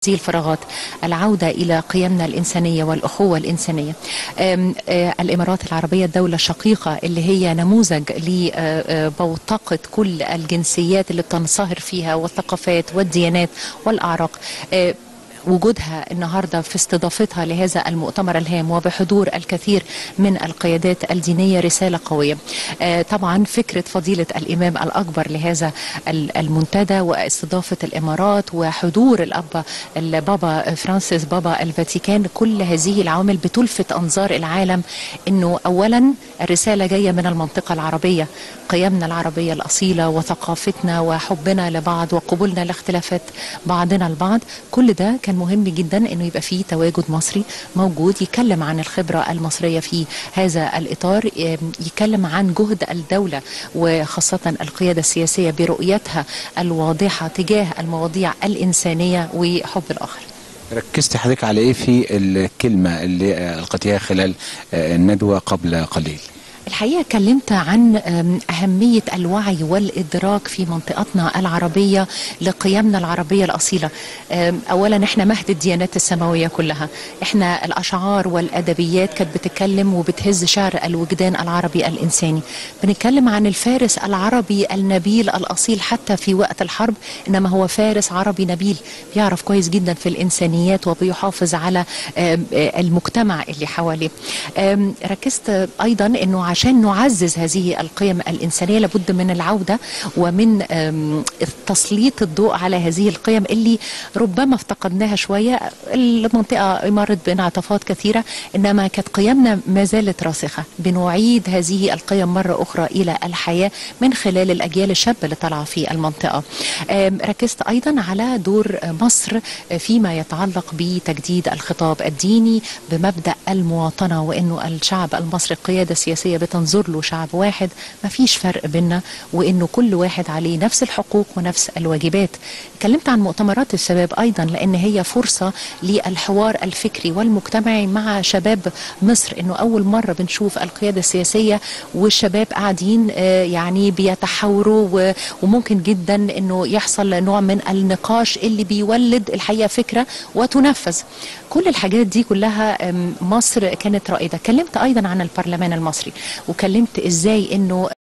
هذه الفراغات، العودة إلى قيمنا الإنسانية والأخوة الإنسانية. الإمارات العربية الدولة الشقيقة اللي هي نموذج لبوتقة كل الجنسيات اللي بتنصهر فيها والثقافات والديانات والأعراق. وجودها النهارده في استضافتها لهذا المؤتمر الهام وبحضور الكثير من القيادات الدينيه رساله قويه. طبعا فكره فضيله الامام الاكبر لهذا المنتدى واستضافه الامارات وحضور البابا فرانسيس بابا الفاتيكان، كل هذه العوامل بتلفت انظار العالم انه اولا الرساله جايه من المنطقه العربيه، قيمنا العربيه الاصيله وثقافتنا وحبنا لبعض وقبولنا لاختلافات بعضنا البعض. كل ده كان مهم جدا انه يبقى فيه تواجد مصري موجود يتكلم عن الخبره المصريه في هذا الاطار، يتكلم عن جهد الدوله وخاصه القياده السياسيه برؤيتها الواضحه تجاه المواضيع الانسانيه وحب الاخر. ركزت حضرتك على ايه في الكلمه اللي القتيها خلال الندوه قبل قليل؟ الحقيقة اتكلمت عن أهمية الوعي والإدراك في منطقتنا العربية لقيمنا العربية الأصيلة. أولا احنا مهد الديانات السماوية كلها، احنا الأشعار والأدبيات كانت بتتكلم وبتهز شعر الوجدان العربي الإنساني. بنتكلم عن الفارس العربي النبيل الأصيل حتى في وقت الحرب، إنما هو فارس عربي نبيل بيعرف كويس جدا في الإنسانيات وبيحافظ على المجتمع اللي حواليه. ركزت أيضا أنه عشان نعزز هذه القيم الإنسانية لابد من العودة ومن تسليط الضوء على هذه القيم اللي ربما افتقدناها شوية. المنطقة مرت بانعطافات كثيرة إنما كانت قيمنا ما زالت راسخة. بنعيد هذه القيم مرة أخرى إلى الحياة من خلال الأجيال الشابة اللي طالعة في المنطقة. ركزت أيضا على دور مصر فيما يتعلق بتجديد الخطاب الديني بمبدأ المواطنة، وإنه الشعب المصري القيادة السياسية بتنظر له شعب واحد، ما فيش فرق بيننا، وانه كل واحد عليه نفس الحقوق ونفس الواجبات. اتكلمت عن مؤتمرات الشباب ايضا لان هي فرصة للحوار الفكري والمجتمعي مع شباب مصر، انه اول مرة بنشوف القيادة السياسية والشباب قاعدين يعني بيتحاوروا، وممكن جدا انه يحصل نوع من النقاش اللي بيولد الحقيقة فكرة وتنفذ. كل الحاجات دي كلها مصر كانت رائدة. اتكلمت ايضا عن البرلمان المصري وكلمت ازاي انه